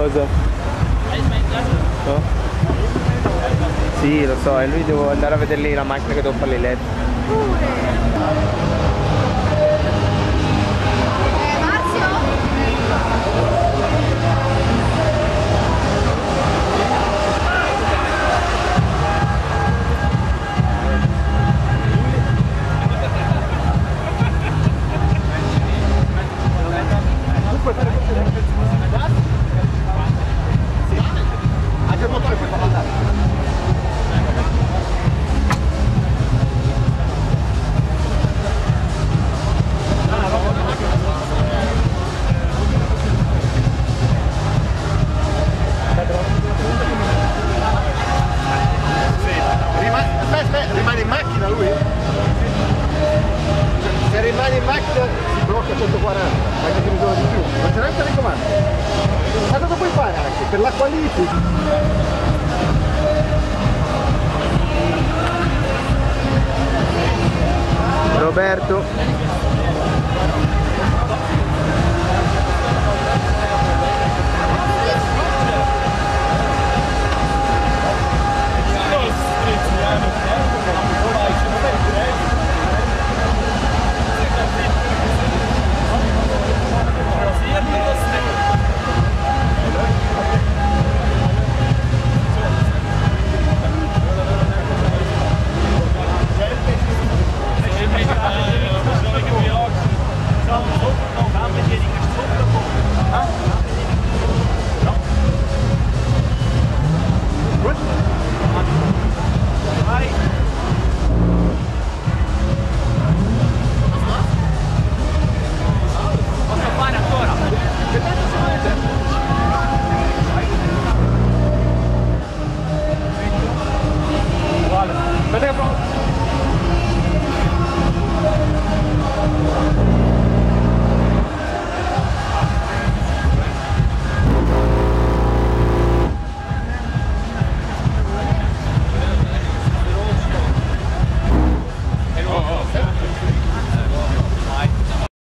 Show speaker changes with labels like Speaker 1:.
Speaker 1: Cosa? No? Sì, lo so, e lui devo andare a vedergli la macchina che devo farle i LED.
Speaker 2: Anche il motore puoi farlo andare. Aspetta, rimane in macchina lui? Se rimane in macchina si blocca 140, anche che bisogna di più. Non c'è neanche il comando. Ma cosa puoi fare anche? Per la qualifica?
Speaker 1: Roberto.
Speaker 2: Aspetta che provo